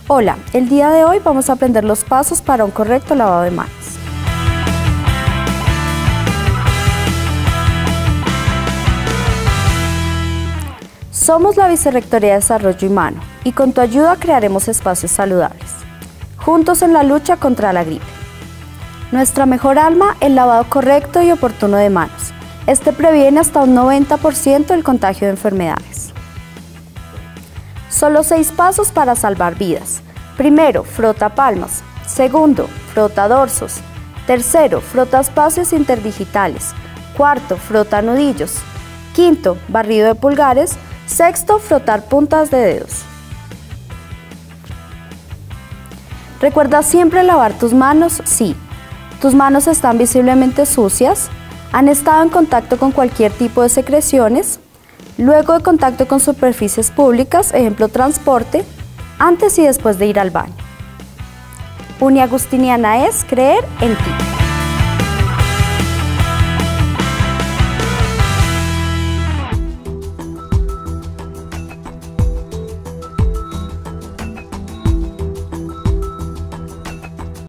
Hola, el día de hoy vamos a aprender los pasos para un correcto lavado de manos. Somos la Vicerrectoría de Desarrollo Humano y con tu ayuda crearemos espacios saludables, juntos en la lucha contra la gripe. Nuestra mejor arma, el lavado correcto y oportuno de manos. Este previene hasta un 90% el contagio de enfermedades. Solo 6 pasos para salvar vidas. Primero, frota palmas. Segundo, frota dorsos. Tercero, frota espacios interdigitales. Cuarto, frota nudillos. Quinto, barrido de pulgares. Sexto, frotar puntas de dedos. Recuerda siempre lavar tus manos si tus manos están visiblemente sucias, han estado en contacto con cualquier tipo de secreciones, luego de contacto con superficies públicas, ejemplo transporte, antes y después de ir al baño. Uniagustiniana es creer en ti.